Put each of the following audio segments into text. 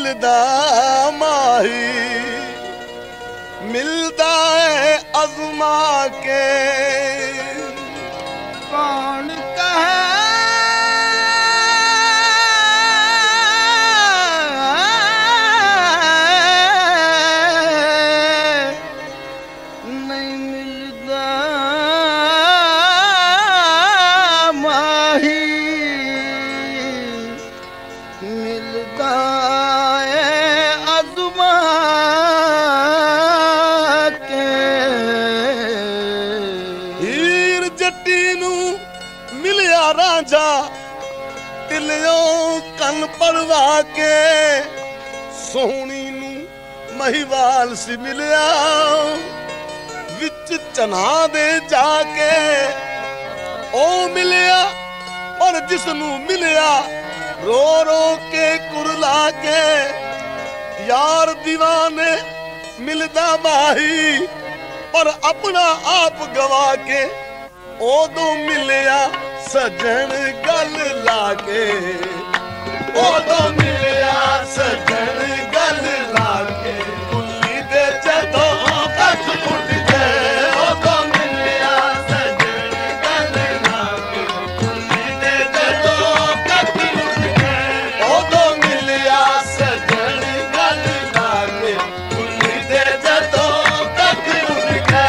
मिलदा माही मिलदा है अज़मा के कौन कहे नहीं मिलदा माही मिलदा है अज़मा के हीर जट्टी नू मिलिया रांझा तिलियों कन पड़वा के सोहनी नू महिवाल सी मिलिया विच चना दे जाके ओ मिलिया और जिसनू मिलिया रो रो के कुरला के यार दीवाने मिलदा माही और अपना आप गवा के ओदों मिलिया सजन गल लाके ओदों मिलिया सजन गल लाके कुल्ली दे जदों कख उठ गए ओदों मिलिया सजन गल लाके कुल्ली दे जदों कख उठ गए ओदों मिलिया सजन गल लाके कुल्ली दे जदों कख उठ गए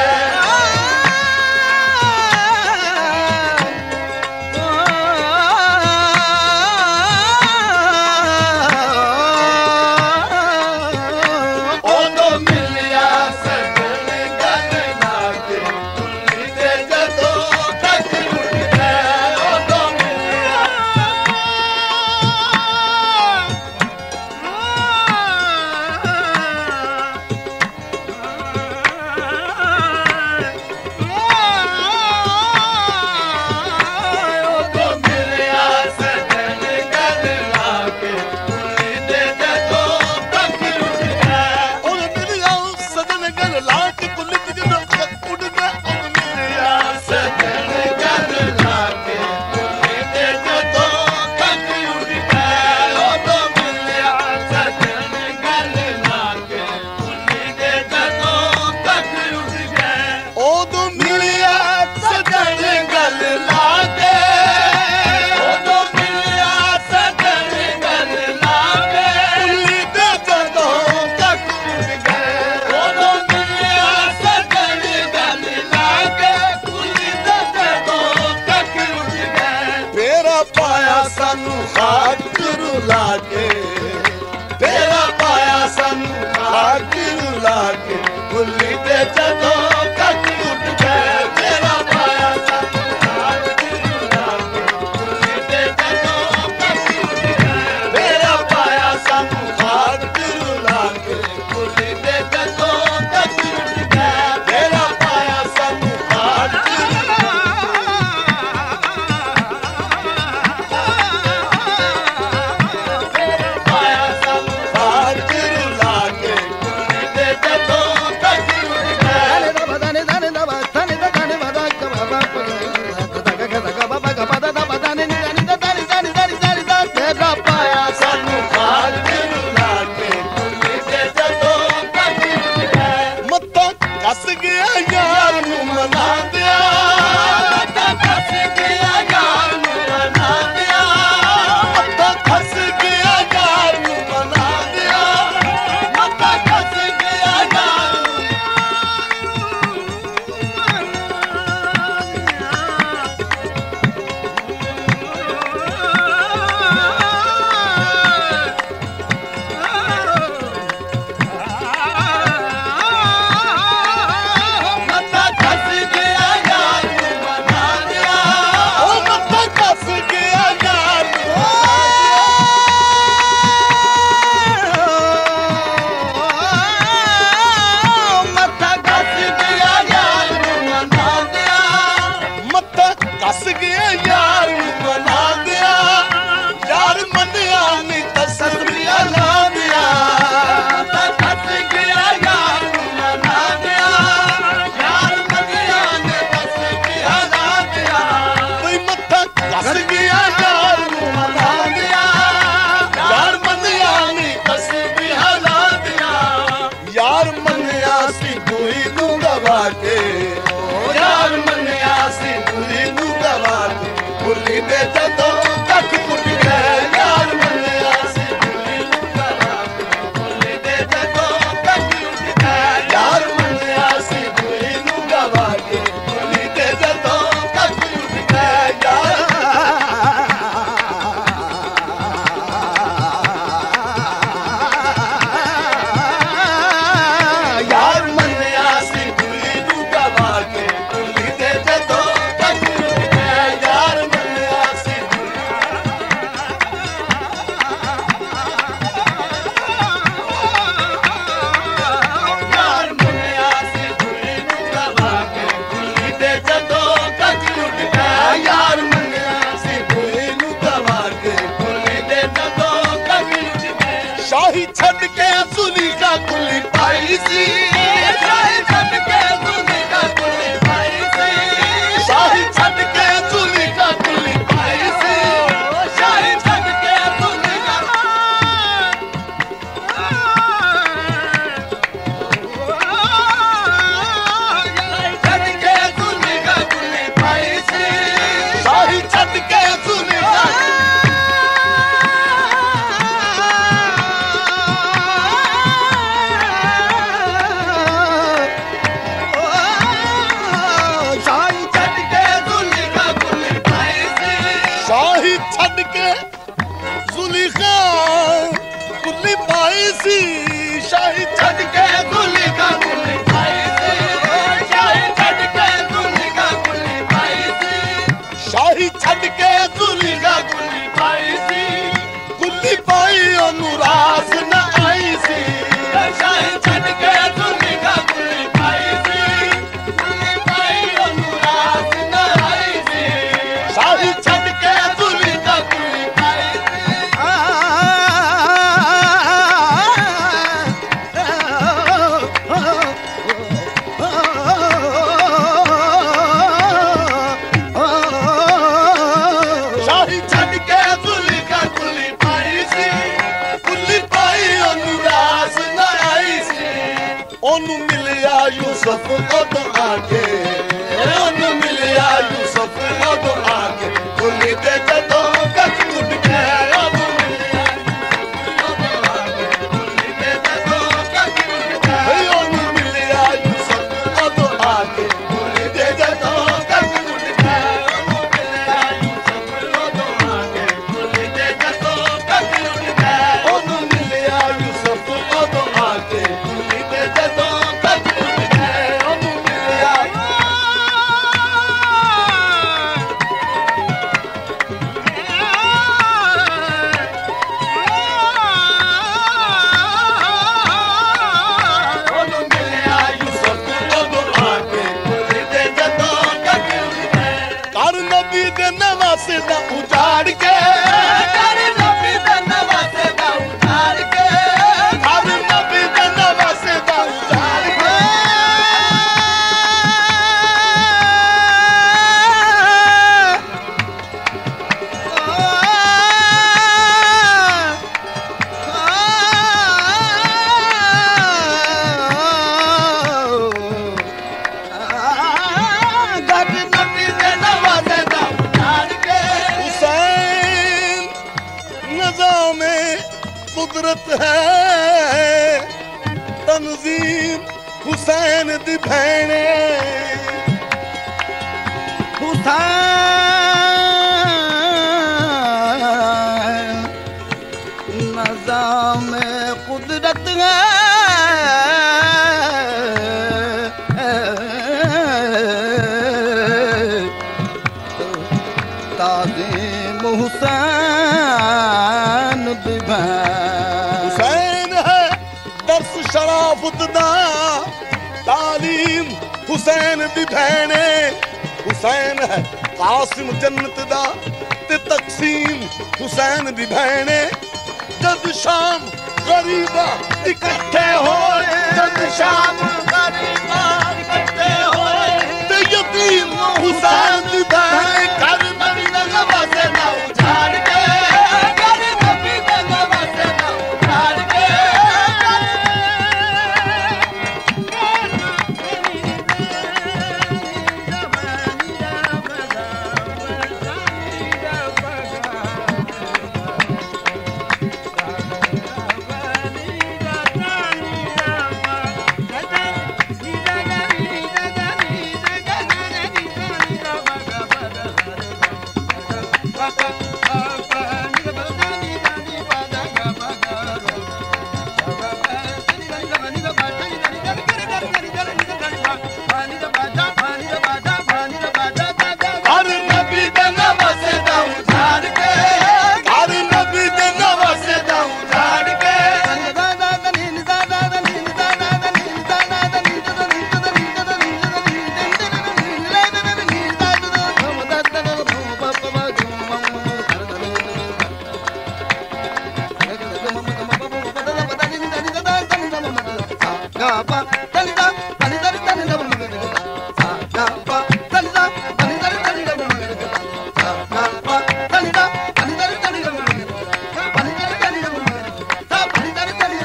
छड़ के सुलीका कुली पाई सी, शाही छड़ के सुलीका कुली पाई सी, शाही छड़ के सुलीका कुली पाई सी, शाही छड़ के सुलीका छड़ के सुलीका कुली पाई सी, शाही छड़ के सुलीका छड़ के जुलीखा कुली पाई सी, शाही छड़ के जुलीखा कुली पाई सी, शाही छड़ के जुलीखा कुली पाई सी, शाही छड़ के जुलीखा कुली पाई सी, कुली पाई अनुरास न आई सी, शाही छड़ के जुलीखा कुली पाई सी, कुली पाई अनुरास न आई सी, शाही छड़ के ओनू मिलिया यूसुफ उदो आके, ओनू मिलिया यूसुफ उदो आके, कुली दे जदों कच टुट के, ओनू मिलिया ओनू मिलिया यूसुफ उदो आके, कुली दे जदों कच टुट के, ओनू मिलिया यूसुफ उदो आके, कुली दे जदों कच टुट के, ओनू मिलिया यूसुफ उदो आके, कुली दे जदों नवासे दा उजाड़ के, कर नबी दा नवासे दा उजाड़ के, कर नबी दा नवासे दा उजाड़ के, कर नबी दा नवासे दा कुदरत है तंजीम हुसैन दी भैने, हुसैन नज़ाम कुदरत है, ताज़ीम हुसैन दी हुसैन है दर्स शराफत दा, तालीम हुसैन दी भैने, हुसैन है कासिम जन्नत दा ते तकसीम हुसैन दी भैने, जद शाम गरीबा इकट्ठे होए, जद शाम गरीबा इकट्ठे होए, ते यतीम हुसैन दी भैने, कर नबी दा नवासे दा उजाड़ के, कर नबी दा नवासे दा उजाड़ के, गा पा तनी दा तनी दा तनी दा सा गा पा तनी दा तनी दा तनी दा सा गा पा तनी दा तनी दा तनी दा पनी दा तनी दा सा पनी दा तनी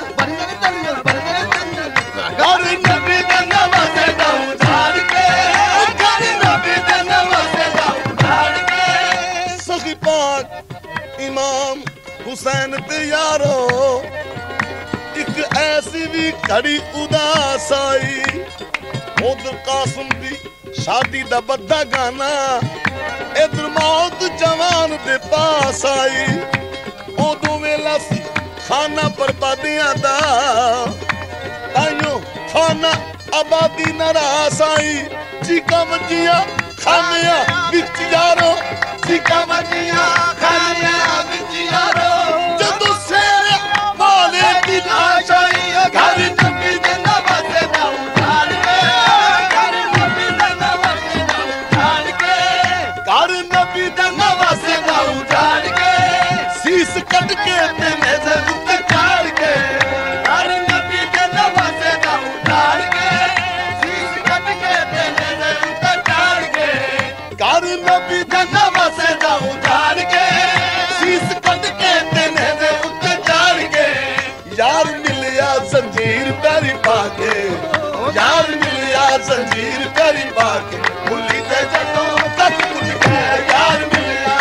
घर नबी दा नवाज़े दा उजाड़ के घर नबी दा नवाज़े दा उजाड़ के सखी पाक इमाम हुसैन ते यारो एक ऐसी भी घड़ी उदास आई उधर कासिम दी शादी दा बद्दा गाना इधर मौत जवान दे पास आई उदों वेला सी खाना बर्बादियां दा ताइयों खाना आबादी नारास आई चीका मचिया खानिया विच यारो चीका मचिया खानिया विच यारो जदों शेर वाले दी लाश आई घर नबी दे नवाज़े दा उजाड़ के घर नबी दे नवाज़े दा उजाड़ के घर नबी दा नवाज़े दा उजाड़ के सीस कट के ते मेरे उत्ते चाड़ के घर नबी दे नवाज़े दा उजाड़ के शीश कट के ते मेरे उत्ते चाड़ के घर नबी दा नवाज़े दा उजाड़ के सीस कट के ते मेरे उत्ते चाड़ के यार मिलिया जंजीर पैरी पाके यार मिलिया जंजीर पैरी पाके भुल्ली ते जदों तक भुल गए यार मिलिया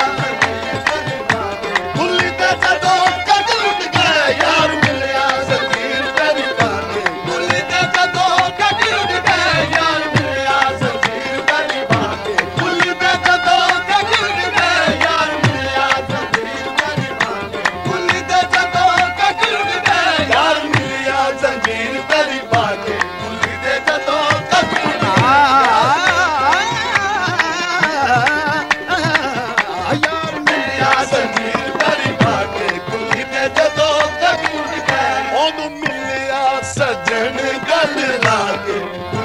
भुल्ली ते जदों तक लुट गए यार मिलिया जंजीर पैरी पाके भुल्ली ते जदों कट लुट गए यार मिलिया जंजीर पैरी पाके भुल्ली ते जदों कट लुट गए यार मिलिया जंजीर पैरी पाके भुल्ली ते जदों कट लुट गए यार मिलिया जंजीर पैरी पाके भुल्ली ते जदों तक लुट गए यार मिलिया जंजीर पैरी पाके भुल्ली ते जदों तक लुट गए ओनू मिलिया सजन गल लाके